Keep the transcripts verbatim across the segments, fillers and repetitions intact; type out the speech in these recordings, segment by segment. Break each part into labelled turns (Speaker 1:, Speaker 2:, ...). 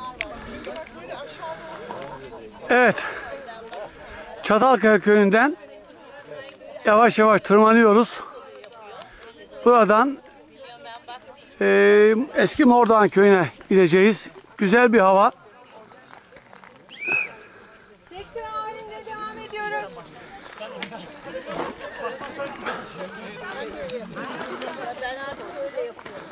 Speaker 1: Evet. Çatalkaya köyünden yavaş yavaş tırmanıyoruz. Buradan e, eski Mordoğan köyüne gideceğiz. Güzel bir hava.
Speaker 2: Seksen halinde devam ediyoruz. Ben artık öyle yapıyorum.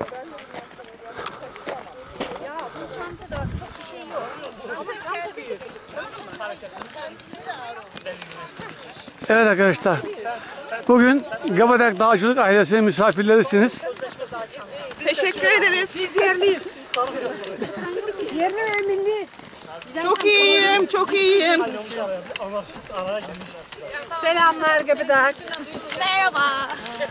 Speaker 2: Ya bu çantada çok bir şey yok. Ama çanta büyük.
Speaker 1: Evet arkadaşlar. Bugün Gabadak Dağcılık ailesinin misafirlerisiniz.
Speaker 3: Teşekkür ederiz.
Speaker 4: Biz yerliyiz.
Speaker 3: Yerli ve milli. Çok iyiyim, çok iyiyim. Selamlar Gabadak.
Speaker 2: Merhaba.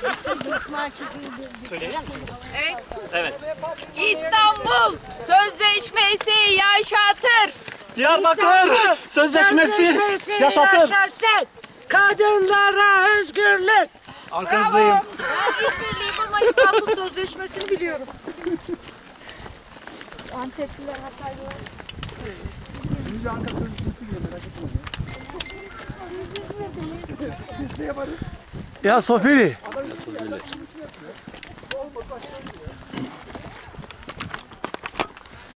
Speaker 2: Evet. Evet. İstanbul Sözleşmesi yaşatır.
Speaker 1: Diyarbakır Sözleşmesi yaşatır.
Speaker 4: yaşasın. Kadınlara özgürlük.
Speaker 1: Arkanızdayım.
Speaker 2: Ben İzmirliyim ama İstanbul Sözleşmesi'ni biliyorum. Antepliler, Hataylılar.
Speaker 1: Ya Sofili,